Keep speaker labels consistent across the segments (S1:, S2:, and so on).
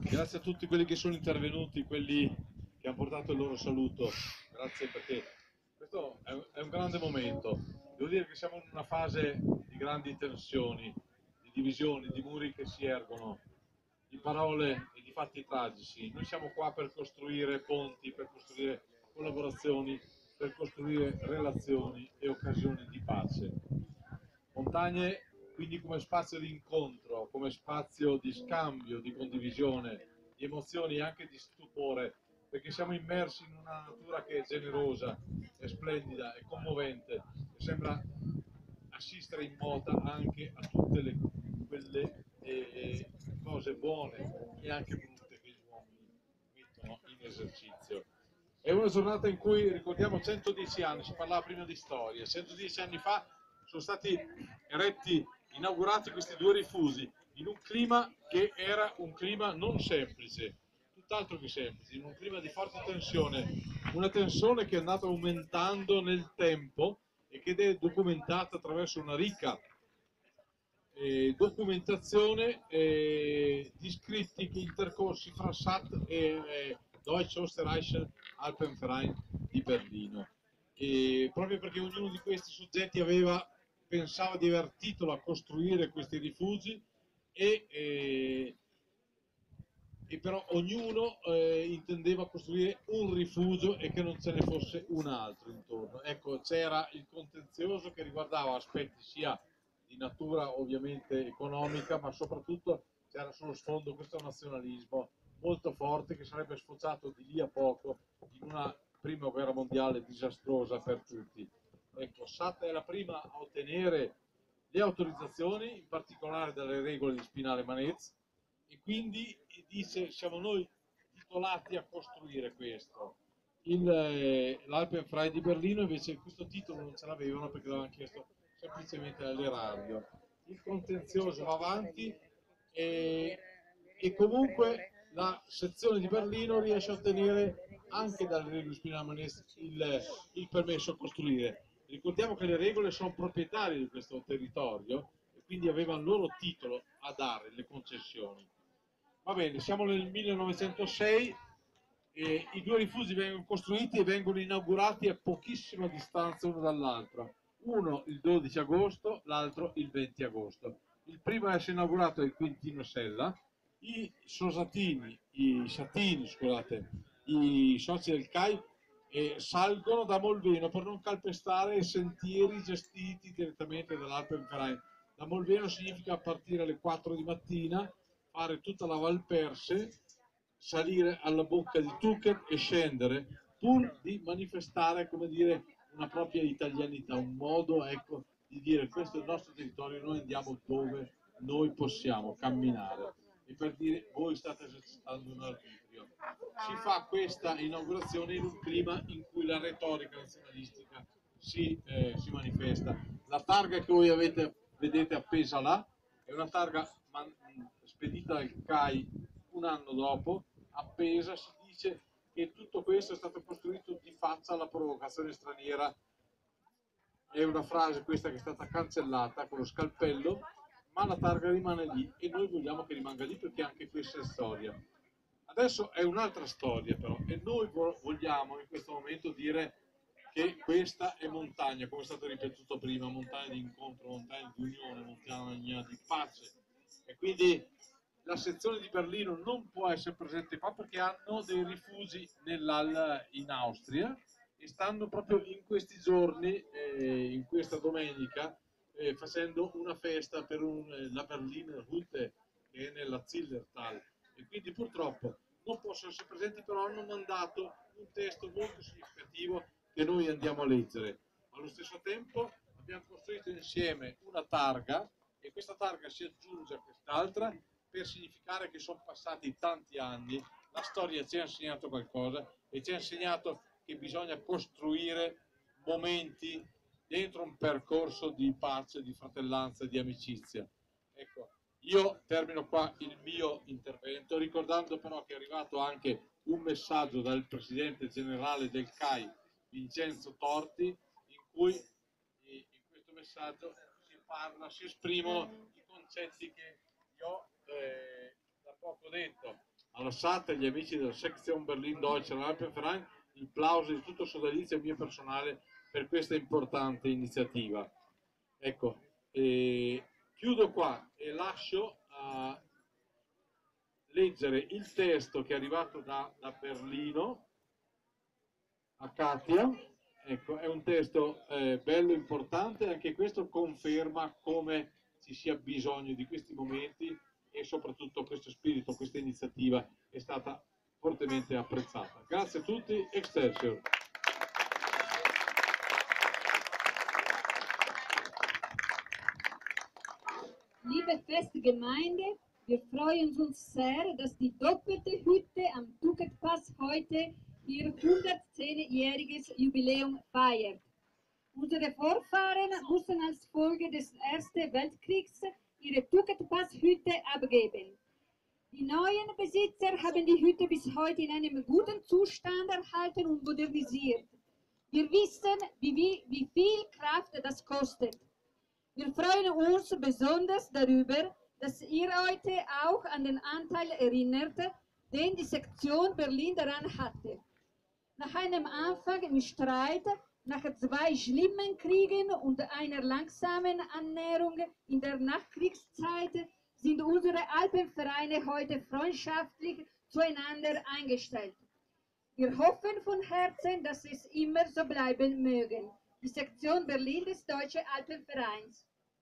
S1: Grazie a tutti quelli che sono intervenuti, quelli che hanno portato il loro saluto. Grazie perché questo è un grande momento. Devo dire che siamo in una fase di grandi tensioni, di divisioni, di muri che si ergono, di parole e di fatti tragici. Noi siamo qua per costruire ponti, per costruire collaborazioni, per costruire relazioni e occasioni di pace. Montagne quindi come spazio di incontro, come spazio di scambio, di condivisione, di emozioni e anche di stupore, perché siamo immersi in una natura che è generosa, è splendida, è commovente e sembra assistere in moda anche a tutte quelle cose buone e anche brutte che gli uomini mettono in esercizio. È una giornata in cui ricordiamo 110 anni, si parlava prima di storia, 110 anni fa sono stati inaugurati questi due rifugi in un clima che era un clima non semplice, tutt'altro che semplice, in un clima di forte tensione, una tensione che è andata aumentando nel tempo e che è documentata attraverso una ricca documentazione di scritti intercorsi fra SAT e Deutsche Österreichische Alpenverein di Berlino. E proprio perché ognuno di questi soggetti pensava di aver titolo a costruire questi rifugi e però ognuno intendeva costruire un rifugio e che non ce ne fosse un altro intorno. Ecco, c'era il contenzioso che riguardava aspetti sia di natura ovviamente economica, ma soprattutto c'era sullo sfondo questo nazionalismo molto forte che sarebbe sfociato di lì a poco in una prima guerra mondiale disastrosa per tutti. Ecco, Sata è la prima a ottenere le autorizzazioni, in particolare dalle regole di Spinale Manez, e quindi dice siamo noi titolati a costruire questo. L'Alpenfrei di Berlino invece questo titolo non ce l'avevano perché l'avevano chiesto semplicemente all'erario. Il contenzioso va avanti e, e comunque la sezione di Berlino riesce a ottenere anche dalle regole Spinale il permesso a costruire. Ricordiamo che le regole sono proprietarie di questo territorio e quindi avevano il loro titolo a dare le concessioni. Va bene, siamo nel 1906 e i due rifugi vengono costruiti e vengono inaugurati a pochissima distanza uno dall'altro. Uno il 12 agosto, l'altro il 20 agosto. Il primo a essere inaugurato è il Quintino Sella. I soci del CAI salgono da Molveno per non calpestare i sentieri gestiti direttamente dall'Alpenverein. Da Molveno significa partire alle 4 di mattina, fare tutta la Valperse, salire alla bocca di Tuchet e scendere, pur di manifestare, come dire, una propria italianità, un modo, ecco, di dire questo è il nostro territorio, noi andiamo dove noi possiamo camminare e per dire voi state esercitando un arbitrio. Si fa questa inaugurazione in un clima in cui la retorica nazionalistica si manifesta. La targa che voi vedete appesa là è una targa spedita dal CAI un anno dopo, appesa, si dice che tutto questo è stato costruito di faccia alla provocazione straniera. È una frase questa che è stata cancellata con lo scalpello, ma la targa rimane lì e noi vogliamo che rimanga lì perché anche questa è storia. Adesso è un'altra storia però e noi vogliamo in questo momento dire che questa è montagna, come è stato ripetuto prima, montagna di incontro, montagna di unione, montagna di pace. E quindi la sezione di Berlino non può essere presente qua perché hanno dei rifugi in Austria e stanno proprio in questi giorni, in questa domenica, facendo una festa per la Berliner Hütte che è nella Zillertal e quindi purtroppo non possono essere presenti, però hanno mandato un testo molto significativo che noi andiamo a leggere. Allo stesso tempo abbiamo costruito insieme una targa e questa targa si aggiunge a quest'altra per significare che sono passati tanti anni, la storia ci ha insegnato qualcosa e ci ha insegnato che bisogna costruire momenti dentro un percorso di pace, di fratellanza, di amicizia. Ecco, io termino qua il mio intervento ricordando però che è arrivato anche un messaggio dal presidente generale del CAI, Vincenzo Torti, in cui in questo messaggio si esprimono i concetti che io ho da poco detto. alla SAT e agli amici della Section Berlin Deutschland Alpenverein il plauso di tutto sodalizio mio personale per questa importante iniziativa. Ecco, chiudo qua e lascio a leggere il testo che è arrivato da Berlino a Katia. Ecco, è un testo bello, importante, anche questo conferma come ci sia bisogno di questi momenti e soprattutto questo spirito, questa iniziativa è stata fortemente apprezzata. Grazie a tutti, Excelsior!
S2: Liebe Festgemeinde, wir freuen uns sehr, dass die doppelte Hütte am Tuket-Pass heute ihr 110-jähriges Jubiläum feiert. Unsere Vorfahren mussten als Folge des Ersten Weltkriegs ihre Tuket-Pass-Hütte abgeben. Die neuen Besitzer haben die Hütte bis heute in einem guten Zustand erhalten und modernisiert. Wir wissen, wie viel Kraft das kostet. Wir freuen uns besonders darüber, dass ihr heute auch an den Anteil erinnert, den die Sektion Berlin daran hatte. Nach einem anfänglichen Streit, nach 2 schlimmen Kriegen und einer langsamen Annäherung in der Nachkriegszeit sind unsere Alpenvereine heute freundschaftlich zueinander eingestellt. Wir hoffen von Herzen, dass es immer so bleiben mögen. Die Sektion Berlin des Deutschen Alpenvereins.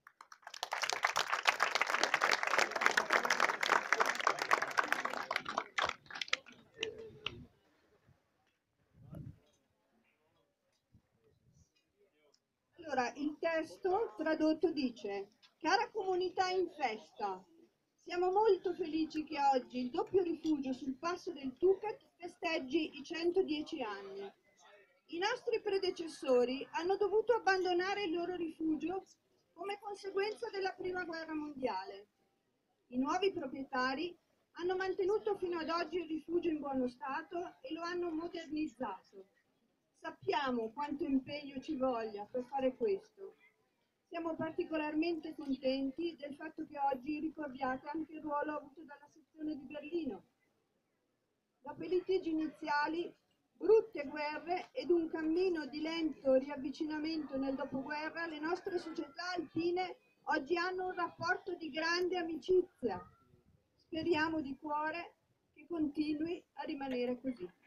S3: Allora, il testo tradotto dice: cara comunità in festa, siamo molto felici che oggi il doppio rifugio sul passo del Tuket festeggi i 110 anni. I nostri predecessori hanno dovuto abbandonare il loro rifugio come conseguenza della Prima Guerra Mondiale. I nuovi proprietari hanno mantenuto fino ad oggi il rifugio in buono stato e lo hanno modernizzato. Sappiamo quanto impegno ci voglia per fare questo. Siamo particolarmente contenti del fatto che oggi ricordiate anche il ruolo avuto dalla sezione di Berlino. Dopo i litigi iniziali, brutte guerre ed un cammino di lento riavvicinamento nel dopoguerra, le nostre società alpine oggi hanno un rapporto di grande amicizia. Speriamo di cuore che continui a rimanere così.